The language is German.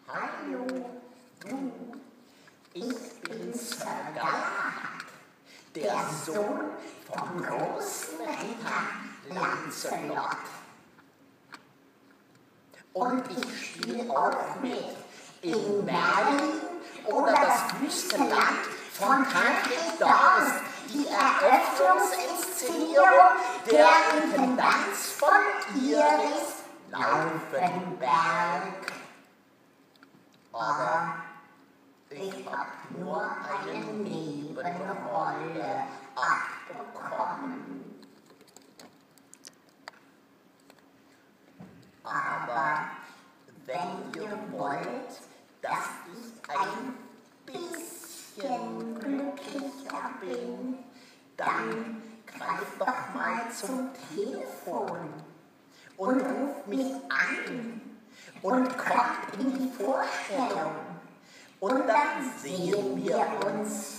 Hallo, du, ich bin Sir Galahad, der Sohn vom großen Ritter Lancelot. Und ich spiele auch mit in Merlin oder das wüste Land von Tancred-Dorst, die Eröffnungsinszenierung der Intendanz von Iris Laufenberg. Aber ich hab nur eine Nebenrolle abbekommen. Aber wenn ihr wollt, dass ich ein bisschen glücklicher bin, dann greift doch mal zum Telefon und ruft mich an und kommt in die Vorstellung. Und dann sehen wir uns.